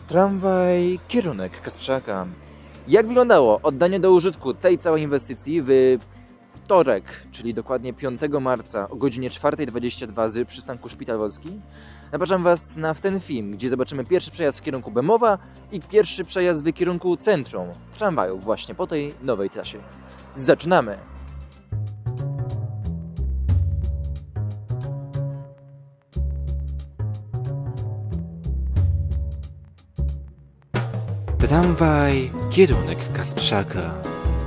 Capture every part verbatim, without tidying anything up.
Tramwaj, kierunek Kasprzaka. Jak wyglądało oddanie do użytku tej całej inwestycji w wtorek, czyli dokładnie piątego marca o godzinie czwartej dwadzieścia dwa z przystanku Szpital Wolski? Zapraszam Was na ten film, gdzie zobaczymy pierwszy przejazd w kierunku Bemowa i pierwszy przejazd w kierunku centrum tramwaju właśnie po tej nowej trasie. Zaczynamy! Tramwaj, kierunek Kasprzaka.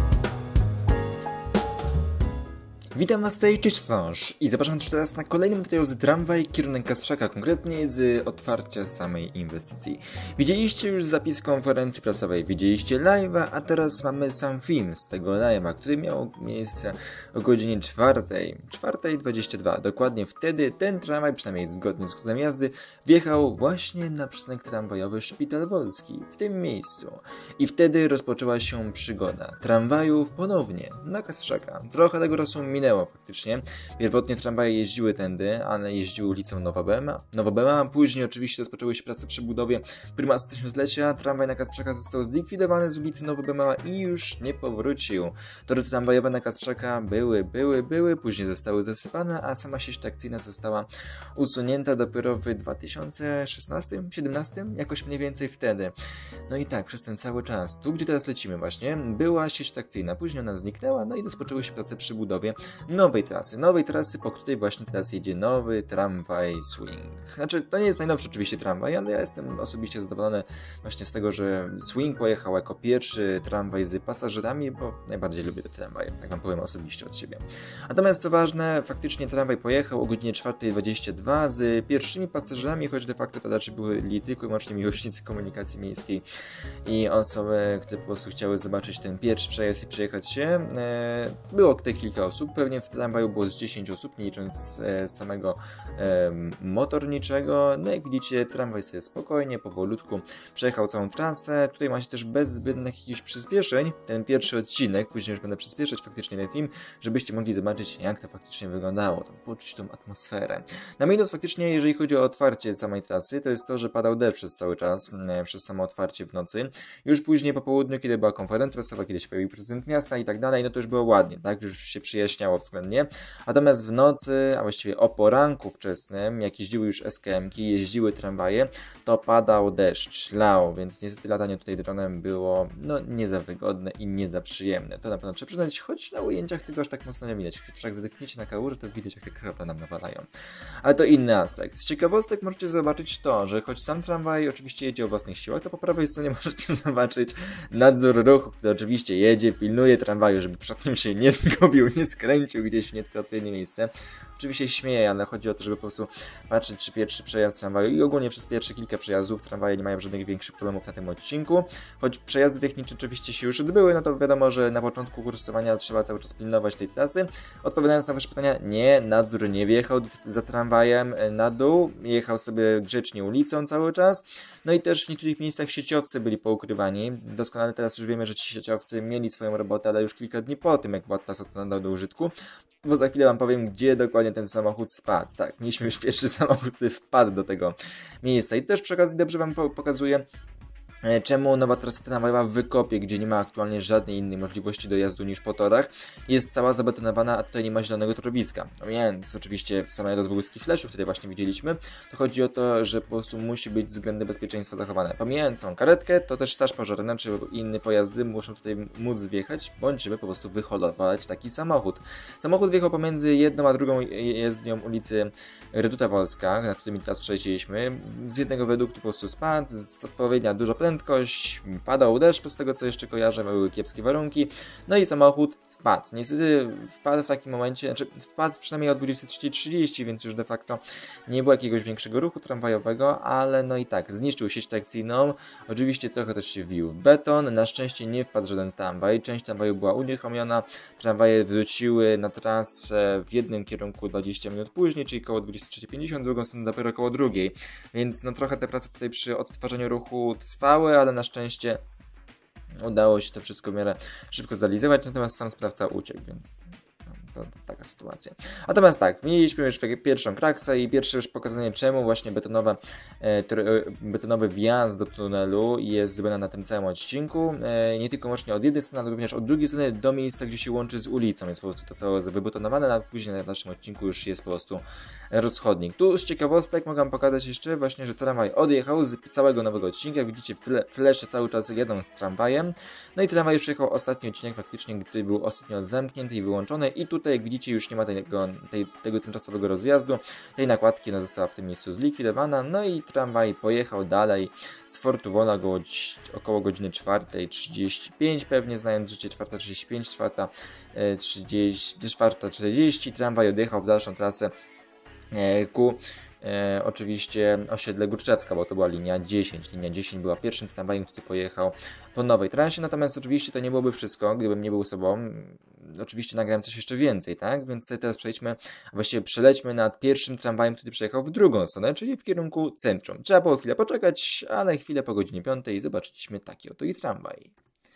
Witam Was tutaj, cześć wciąż i zapraszam też teraz na kolejny materiał z Tramwaj, kierunek Kasprzaka, konkretnie z otwarcia samej inwestycji. Widzieliście już zapis konferencji prasowej, widzieliście live'a, a teraz mamy sam film z tego live'a, który miał miejsce o godzinie czwartej, czwartej dwadzieścia dwa. Dokładnie wtedy ten tramwaj, przynajmniej zgodnie z kodem jazdy, wjechał właśnie na przystanek tramwajowy Szpital Wolski, w tym miejscu. I wtedy rozpoczęła się przygoda tramwajów ponownie na Kasprzaka. Trochę tego czasu minęło faktycznie. Pierwotnie tramwaje jeździły tędy, ale jeździły ulicą Nowa Bema. Nowa Bema, później oczywiście rozpoczęły się prace przy budowie prymas tysiąclecia. Tramwaj na Kasprzaka został zlikwidowany z ulicy Nowa Bema i już nie powrócił. Tory tramwajowe na Kasprzaka były, były, były, później zostały zasypane, a sama sieć trakcyjna została usunięta dopiero w dwa tysiące szesnastym, siedemnastym, jakoś mniej więcej wtedy. No i tak, przez ten cały czas, tu gdzie teraz lecimy właśnie, była sieć trakcyjna, później ona zniknęła, no i rozpoczęły się prace przy budowie nowej trasy, nowej trasy, po której właśnie teraz jedzie nowy tramwaj Swing. Znaczy, to nie jest najnowszy oczywiście tramwaj, ale ja jestem osobiście zadowolony właśnie z tego, że Swing pojechał jako pierwszy tramwaj z pasażerami, bo najbardziej lubię te tramwaje, tak wam powiem osobiście od siebie. Natomiast co ważne, faktycznie tramwaj pojechał o godzinie czwartej dwadzieścia dwa z pierwszymi pasażerami, choć de facto to raczej byli tylko i wyłącznie miłośnicy komunikacji miejskiej i osoby, które po prostu chciały zobaczyć ten pierwszy przejazd i przejechać się. Było tutaj kilka osób, pewnie w tramwaju było z dziesięć osób, nie licząc e, samego e, motorniczego. No jak widzicie, tramwaj sobie spokojnie, powolutku przejechał całą trasę. Tutaj macie też bez zbędnych jakichś przyspieszeń ten pierwszy odcinek, później już będę przyspieszać faktycznie ten film, żebyście mogli zobaczyć, jak to faktycznie wyglądało, tam poczuć tą atmosferę. Na minus faktycznie, jeżeli chodzi o otwarcie samej trasy, to jest to, że padał deszcz przez cały czas, e, przez samo otwarcie w nocy. Już później po południu, kiedy była konferencja prasowa, kiedy się pojawił prezydent miasta i tak dalej, no to już było ładnie, tak, już się przyjaśniało względnie. Natomiast w nocy, a właściwie o poranku wczesnym, jak jeździły już es ke emki, jeździły tramwaje, to padał deszcz, lał, więc niestety latanie tutaj dronem było no nie za wygodne i nie za przyjemne. To na pewno trzeba przyznać, choć na ujęciach tego aż tak mocno nie widać. Chociaż jak zdechniecie na kałuży, to widać, jak te krople nam nawalają. Ale to inny aspekt. Z ciekawostek możecie zobaczyć to, że choć sam tramwaj oczywiście jedzie o własnych siłach, to po prawej stronie możecie zobaczyć nadzór ruchu, który oczywiście jedzie, pilnuje tramwaju, żeby przypadkiem się nie zgubił, nie skręcił gdzieś w nieodpowiednie miejsce. Oczywiście się śmieję, ale chodzi o to, żeby po prostu patrzeć, czy pierwszy przejazd tramwaju i ogólnie przez pierwsze kilka przejazdów tramwaje nie mają żadnych większych problemów na tym odcinku. Choć przejazdy techniczne oczywiście się już odbyły, no to wiadomo, że na początku kursowania trzeba cały czas pilnować tej trasy. Odpowiadając na wasze pytania, nie, nadzór nie wjechał za tramwajem na dół, jechał sobie grzecznie ulicą cały czas. No i też w niektórych miejscach sieciowcy byli poukrywani. Doskonale teraz już wiemy, że ci sieciowcy mieli swoją robotę, ale już kilka dni po tym, jak była trasa nadał do użytku. Bo za chwilę wam powiem, gdzie dokładnie ten samochód spadł. Tak, mieliśmy już pierwszy samochód, który wpadł do tego miejsca. I też przy okazji dobrze wam pokazuję, czemu nowa trasa tramwajowa w Wykopie, gdzie nie ma aktualnie żadnej innej możliwości dojazdu niż po torach, jest cała zabetonowana, a tutaj nie ma zielonego torowiska. No więc oczywiście w samej rozbłyski fleszów, które właśnie widzieliśmy, to chodzi o to, że po prostu musi być względy bezpieczeństwa zachowane. Pomijając całą karetkę, to też straż pożarna czy inne pojazdy muszą tutaj móc wjechać, bądź żeby po prostu wyholować taki samochód. Samochód wjechał pomiędzy jedną a drugą jezdnią ulicy Reduta Wolska, na którymi teraz przejechaliśmy. Z jednego wiaduktu po prostu spadł, z odpowiednia dużo prędkość, prędkość, padał deszcz, z tego co jeszcze kojarzę, były kiepskie warunki, no i samochód wpadł. Niestety wpadł w takim momencie, znaczy wpadł przynajmniej o dwudziestej trzeciej trzydzieści, więc już de facto nie było jakiegoś większego ruchu tramwajowego, ale no i tak, zniszczył sieć trakcyjną, oczywiście trochę też się wbił w beton, na szczęście nie wpadł żaden tramwaj, część tramwaju była unieruchomiona, tramwaje wróciły na trasę w jednym kierunku dwadzieścia minut później, czyli koło dwudziestej trzeciej pięćdziesiąt, drugą stronę dopiero koło drugiej, więc no trochę te prace tutaj przy odtwarzaniu ruchu trwały, ale na szczęście udało się to wszystko w miarę szybko zrealizować, natomiast sam sprawca uciekł, więc to, to taka sytuacja. Natomiast tak, mieliśmy już pierwszą kraksę i pierwsze już pokazanie, czemu właśnie betonowe, e, betonowy wjazd do tunelu jest zrobiony na tym całym odcinku. E, nie tylko łącznie od jednej strony, ale również od drugiej strony do miejsca, gdzie się łączy z ulicą. Jest po prostu to całe wybetonowane, a później na naszym odcinku już jest po prostu rozchodnik. Tu z ciekawostek mogę pokazać jeszcze właśnie, że tramwaj odjechał z całego nowego odcinka. Widzicie, flesze cały czas jedą z tramwajem. No i tramwaj już jechał ostatni odcinek faktycznie, który był ostatnio zamknięty i wyłączony. I tutaj, jak widzicie, już nie ma tego, tej, tego tymczasowego rozjazdu. Tej nakładki ona została w tym miejscu zlikwidowana. No i tramwaj pojechał dalej z Fortu Wola go, około godziny czwartej trzydzieści pięć, pewnie znając życie, czwarta trzydzieści pięć, czwarta trzydzieści, czwarta czterdzieści. Tramwaj odjechał w dalszą trasę ku E, oczywiście osiedle Górczewska, bo to była linia dziesięć. Linia dziesięć była pierwszym tramwajem, który pojechał po nowej trasie, natomiast oczywiście to nie byłoby wszystko, gdybym nie był sobą. Oczywiście nagrałem coś jeszcze więcej, tak? Więc teraz przejdźmy, właściwie przelećmy nad pierwszym tramwajem, który przejechał w drugą stronę, czyli w kierunku centrum. Trzeba było chwilę poczekać, ale chwilę po godzinie piątej zobaczyliśmy taki oto i tramwaj.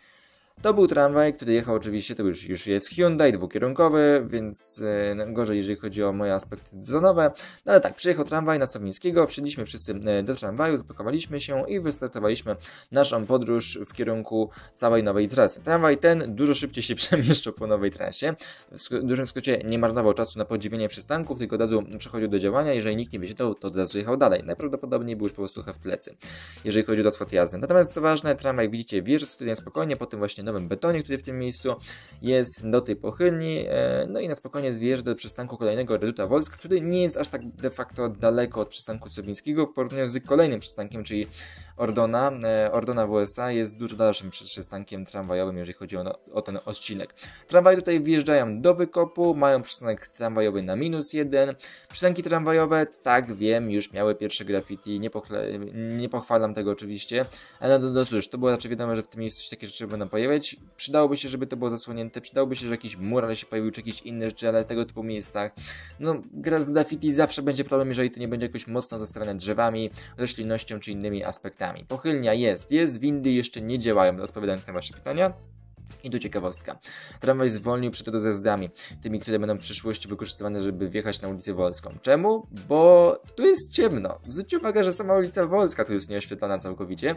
To był tramwaj, który jechał oczywiście, to już, już jest Hyundai dwukierunkowy, więc e, gorzej, jeżeli chodzi o moje aspekty zonowe. No ale tak, przyjechał tramwaj na Sowińskiego, wsiedliśmy wszyscy do tramwaju, zapakowaliśmy się i wystartowaliśmy naszą podróż w kierunku całej nowej trasy. Tramwaj ten dużo szybciej się przemieszczał po nowej trasie. W dużym skrócie nie marnował czasu na podziwienie przystanków, tylko od razu przechodził do działania. Jeżeli nikt nie wiedział, to od razu jechał dalej. Najprawdopodobniej był już po prostu trochę w plecy, jeżeli chodzi o rozkład jazdy. Natomiast co ważne, tramwaj, widzicie, wjeżdża sobie spokojnie, po tym właśnie nowym betonie, który w tym miejscu jest do tej pochylni, no i na spokojnie zjeżdża do przystanku kolejnego Reduta Wolska, który nie jest aż tak de facto daleko od przystanku Sowińskiego w porównaniu z kolejnym przystankiem, czyli Ordona. Ordona W S A jest dużo dalszym przystankiem tramwajowym, jeżeli chodzi o, o ten odcinek. Tramwaje tutaj wjeżdżają do wykopu, mają przystanek tramwajowy na minus jeden. Przystanki tramwajowe, tak wiem, już miały pierwsze graffiti, nie, nie pochwalam tego oczywiście, ale no, no cóż, to było raczej wiadomo, że w tym miejscu takie rzeczy będą pojawiać. Przydałoby się, żeby to było zasłonięte, przydałoby się, że jakiś mural się pojawił, czy jakieś inne rzeczy, ale tego typu miejscach, no gra z graffiti zawsze będzie problem, jeżeli to nie będzie jakoś mocno zastawione drzewami, roślinnością, czy innymi aspektami. Pochylnia jest, jest, windy jeszcze nie działają, odpowiadając na wasze pytania. I tu ciekawostka. Tramwaj zwolnił przed rozjazdami, tymi, które będą w przyszłości wykorzystywane, żeby wjechać na ulicę Wolską. Czemu? Bo tu jest ciemno. Zwróćcie uwagę, że sama ulica Wolska tu jest nieoświetlana całkowicie,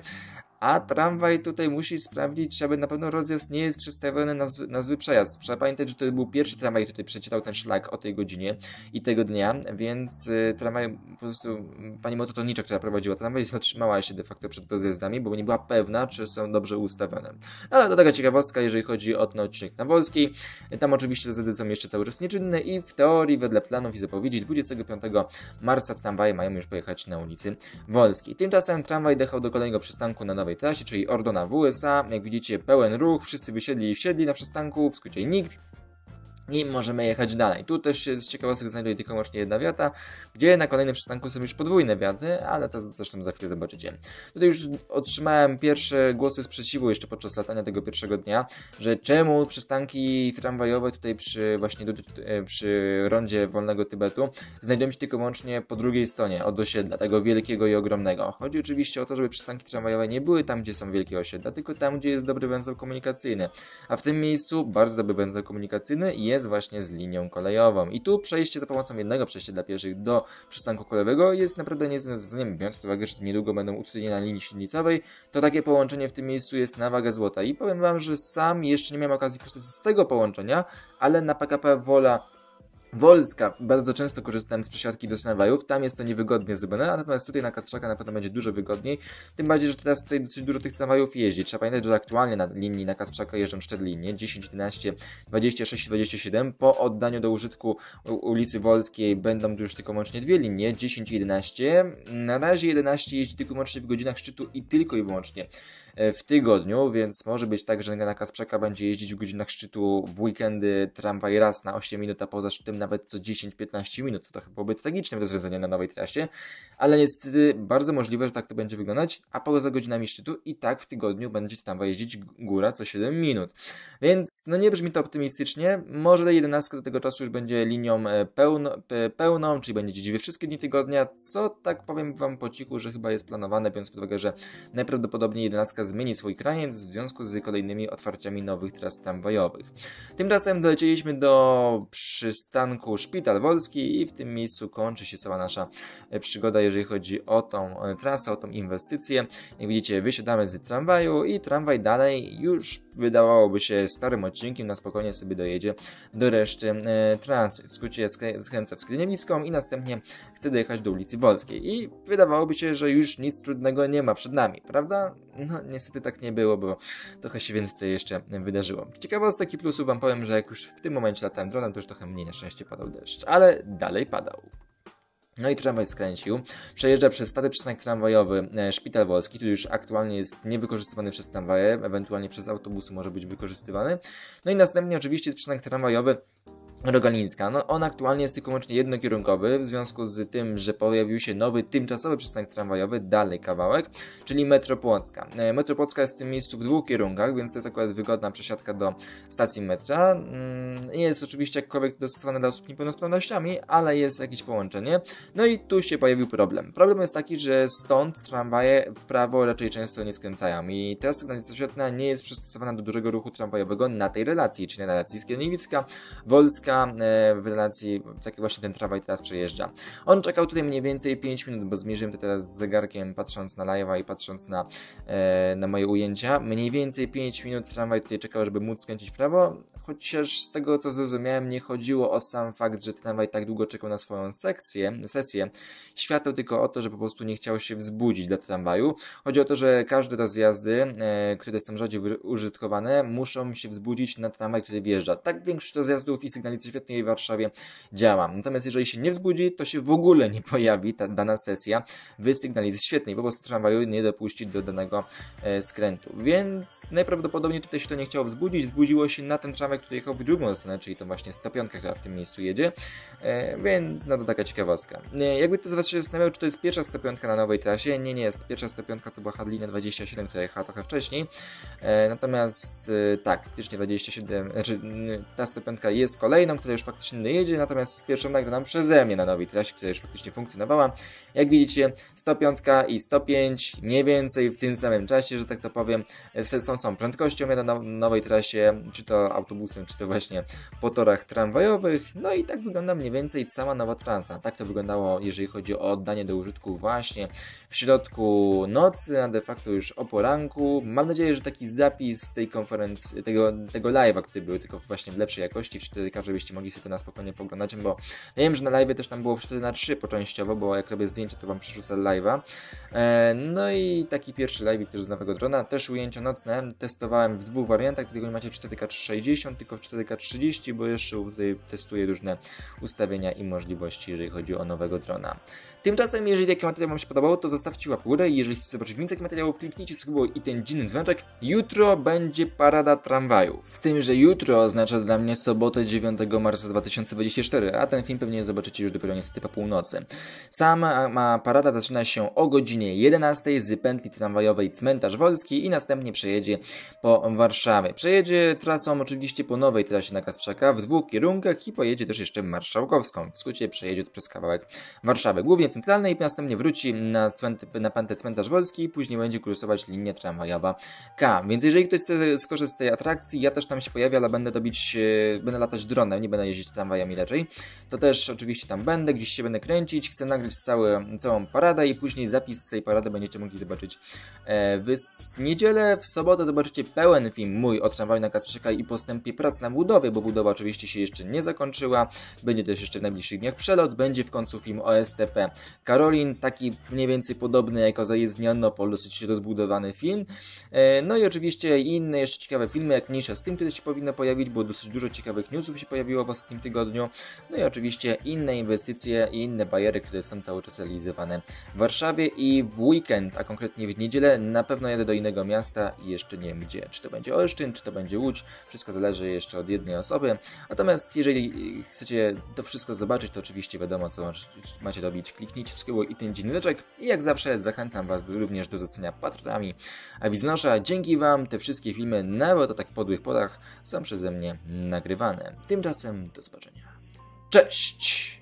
a tramwaj tutaj musi sprawdzić, czy aby na pewno rozjazd nie jest przestawiony na, zły, na zły przejazd. Trzeba pamiętać, że to był pierwszy tramwaj, który przecierał ten szlak o tej godzinie i tego dnia, więc y, tramwaj, po prostu pani mototonicza, która prowadziła tramwaj, zatrzymała się de facto przed rozjazdami, bo nie była pewna, czy są dobrze ustawione. No, ale to taka ciekawostka, jeżeli chodzi o ten odcinek na Wolskiej. Tam oczywiście rozjazdy są jeszcze cały czas nieczynne i w teorii, wedle planów i zapowiedzi, dwudziestego piątego marca tramwaje mają już pojechać na ulicy Wolskiej. Tymczasem tramwaj dojechał do kolejnego przystanku na nowej trasie, czyli Ordona W S A. Jak widzicie, pełen ruch, wszyscy wysiedli i wsiedli na przystanku, w skrócie nikt. I możemy jechać dalej. Tu też się z ciekawostek znajduje tylko wyłącznie jedna wiata, gdzie na kolejnym przystanku są już podwójne wiaty, ale to zresztą za chwilę zobaczycie. Tutaj już otrzymałem pierwsze głosy sprzeciwu jeszcze podczas latania tego pierwszego dnia, że czemu przystanki tramwajowe tutaj przy właśnie przy rondzie Wolnego Tybetu znajdują się tylko wyłącznie po drugiej stronie od osiedla, tego wielkiego i ogromnego. Chodzi oczywiście o to, żeby przystanki tramwajowe nie były tam, gdzie są wielkie osiedla, tylko tam, gdzie jest dobry węzeł komunikacyjny. A w tym miejscu bardzo dobry węzeł komunikacyjny jest właśnie z linią kolejową. I tu przejście za pomocą jednego przejścia dla pieszych do przystanku kolejowego jest naprawdę niezłym rozwiązaniem, biorąc pod uwagę, że niedługo będą utrudnienia na linii średnicowej, to takie połączenie w tym miejscu jest na wagę złota. I powiem wam, że sam jeszcze nie miałem okazji korzystać z tego połączenia, ale na P K P Wola Wolska bardzo często korzystałem z przesiadki do tramwajów, tam jest to niewygodnie zrobione, natomiast tutaj na Kasprzaka na pewno będzie dużo wygodniej, tym bardziej, że teraz tutaj dosyć dużo tych tramwajów jeździ. Trzeba pamiętać, że aktualnie na linii na Kasprzaka jeżdżą cztery linie, dziesięć, jedenaście, dwadzieścia sześć i dwadzieścia siedem. Po oddaniu do użytku ulicy Wolskiej będą tu już tylko łącznie dwie linie, dziesięć i jedenaście. Na razie jedenaście jeździ tylko łącznie w godzinach szczytu i tylko i wyłącznie w tygodniu, więc może być tak, że na Kasprzaka będzie jeździć w godzinach szczytu w weekendy tramwaj raz na osiem minut, a poza szczytem nawet co dziesięć piętnaście minut, co to chyba byłoby tragicznym rozwiązaniem na nowej trasie, ale niestety bardzo możliwe, że tak to będzie wyglądać, a poza godzinami szczytu i tak w tygodniu będzie tramwaj jeździć góra co siedem minut. Więc no nie brzmi to optymistycznie, może jedenastka do tego czasu już będzie linią pełno, pełną, czyli będzie jeździć we wszystkie dni tygodnia, co tak powiem wam po cichu, że chyba jest planowane, biorąc pod uwagę, że najprawdopodobniej jedenastka zmieni swój kraniec w związku z kolejnymi otwarciami nowych tras tramwajowych. Tymczasem dolecieliśmy do przystanku Szpital Wolski i w tym miejscu kończy się cała nasza przygoda, jeżeli chodzi o tą trasę, o tą inwestycję. Jak widzicie, wysiadamy z tramwaju i tramwaj dalej już wydawałoby się starym odcinkiem, na spokojnie sobie dojedzie do reszty e, trasy. W skrócie skręca w Skryniewicką i następnie chce dojechać do ulicy Wolskiej. I wydawałoby się, że już nic trudnego nie ma przed nami, prawda? No niestety tak nie było, bo trochę się więcej tutaj jeszcze wydarzyło. Ciekawostek i plusów wam powiem, że jak już w tym momencie latałem dronem, to już trochę mniej na szczęście padał deszcz, ale dalej padał. No i tramwaj skręcił, przejeżdża przez stary przystanek tramwajowy e, Szpital Wolski, który już aktualnie jest niewykorzystywany przez tramwaje, ewentualnie przez autobusy może być wykorzystywany. No i następnie oczywiście jest przystanek tramwajowy Rogalińska. No on aktualnie jest tylko wyłącznie jednokierunkowy, w związku z tym, że pojawił się nowy, tymczasowy przystanek tramwajowy, dalej kawałek, czyli Metro Płocka. E, Metro Płocka jest w tym miejscu w dwóch kierunkach, więc to jest akurat wygodna przesiadka do stacji metra. Mm, jest oczywiście jakkolwiek dostosowane dla osób z niepełnosprawnościami, ale jest jakieś połączenie. No i tu się pojawił problem. Problem jest taki, że stąd tramwaje w prawo raczej często nie skręcają i ta sygnalizacja świetna nie jest przystosowana do dużego ruchu tramwajowego na tej relacji, czyli na relacji Skierniewicka, Wolska, w relacji, taki właśnie ten tramwaj teraz przejeżdża. On czekał tutaj mniej więcej pięć minut, bo zmierzyłem to teraz z zegarkiem, patrząc na live'a i patrząc na, e, na moje ujęcia. Mniej więcej pięć minut tramwaj tutaj czekał, żeby móc skręcić w prawo, chociaż z tego co zrozumiałem, nie chodziło o sam fakt, że tramwaj tak długo czekał na swoją sekcję, sesję. Świateł tylko o to, że po prostu nie chciał się wzbudzić dla tramwaju. Chodzi o to, że każde rozjazdy, e, które są rzadziej użytkowane, muszą się wzbudzić na tramwaj, który wjeżdża. Tak większość rozjazdów i sygnalizacji świetnej w Warszawie działa. Natomiast jeżeli się nie wzbudzi, to się w ogóle nie pojawi ta dana sesja w sygnalizacji świetnej. Po prostu tramwaju nie dopuści do danego e, skrętu. Więc najprawdopodobniej tutaj się to nie chciało wzbudzić. Zbudziło się na ten tramwaj, który jechał w drugą stronę, czyli to właśnie sto pięć, która w tym miejscu jedzie. E, więc no to taka ciekawostka. E, jakby to z was się zastanawiał, czy to jest pierwsza sto pięć na nowej trasie? Nie, nie jest. Pierwsza sto pięć to była Hadlina dwadzieścia siedem, która jechała trochę wcześniej. E, natomiast e, tak, faktycznie dwadzieścia siedem, znaczy ta sto pięć jest kolejną, która już faktycznie dojedzie, natomiast z pierwszą nagraną przeze mnie na nowej trasie, która już faktycznie funkcjonowała. Jak widzicie, sto pięć i sto pięć mniej więcej w tym samym czasie, że tak to powiem, z tą samą prędkością ja na nowej trasie, czy to autobusem, czy to właśnie po torach tramwajowych. No i tak wygląda mniej więcej cała nowa trasa. Tak to wyglądało, jeżeli chodzi o oddanie do użytku właśnie w środku nocy, a de facto już o poranku. Mam nadzieję, że taki zapis z tej konferencji, tego, tego live'a, który był tylko właśnie w lepszej jakości, w cztery K, żebyście mogli sobie to na spokojnie poglądać, bo ja wiem, że na live też tam było w cztery na trzy poczęściowo, bo jak robię zdjęcia, to wam przerzucę live'a. E, no i taki pierwszy live, który z nowego drona, też ujęcia nocne, testowałem w dwóch wariantach, którego nie macie w cztery K sześćdziesiąt, tylko w cztery K trzydzieści, bo jeszcze tutaj testuję różne ustawienia i możliwości, jeżeli chodzi o nowego drona. Tymczasem, jeżeli taki materiał wam się podobał, to zostawcie łapkę w górę i jeżeli chcecie zobaczyć więcej materiałów, kliknijcie subskrybuj i ten dziwny dzwoneczek. Jutro będzie parada tramwajów. Z tym, że jutro oznacza dla mnie sobotę dziewiątego marca dwa tysiące dwudziestego czwartego, a ten film pewnie zobaczycie już dopiero niestety po północy. Sama parada zaczyna się o godzinie jedenastej z pętli tramwajowej Cmentarz Wolski i następnie przejedzie po Warszawie. Przejedzie trasą oczywiście po nowej trasie na Kasprzaka w dwóch kierunkach i pojedzie też jeszcze Marszałkowską. W skrócie przejedzie to przez kawałek Warszawy, głównie centralnej, i następnie wróci na, na pętlę Cmentarz Wolski i później będzie kursować linia tramwajowa K. Więc jeżeli ktoś chce skorzystać z tej atrakcji, ja też tam się pojawię, ale będę robić, będę latać dronem, nie będę jeździć tramwajami raczej. To też oczywiście tam będę, gdzieś się będę kręcić, chcę nagrać cały, całą paradę i później zapis z tej parady będziecie mogli zobaczyć w niedzielę. W sobotę zobaczycie pełen film mój o tramwaju na Kasprzaka i postępie prac na budowie, bo budowa oczywiście się jeszcze nie zakończyła. Będzie też jeszcze w najbliższych dniach przelot, będzie w końcu film o S T P Karolin, taki mniej więcej podobny jak o zajezdni Annopol, dosyć rozbudowany film. No i oczywiście inne jeszcze ciekawe filmy, jak mniejsza z tym, które się powinno pojawić, bo dosyć dużo ciekawych newsów się pojawi pojawiło w ostatnim tygodniu. No i oczywiście inne inwestycje i inne bariery, które są cały czas realizowane w Warszawie i w weekend, a konkretnie w niedzielę na pewno jadę do innego miasta i jeszcze nie wiem gdzie. Czy to będzie Olsztyn, czy to będzie Łódź, wszystko zależy jeszcze od jednej osoby. Natomiast jeżeli chcecie to wszystko zobaczyć, to oczywiście wiadomo co macie robić. Kliknijcie w i ten dzwoneczek i jak zawsze zachęcam Was również do zostania patronami Awiznosza. Dzięki Wam te wszystkie filmy, nawet o tak podłych porach, są przeze mnie nagrywane. Tymczasem do zobaczenia. Cześć!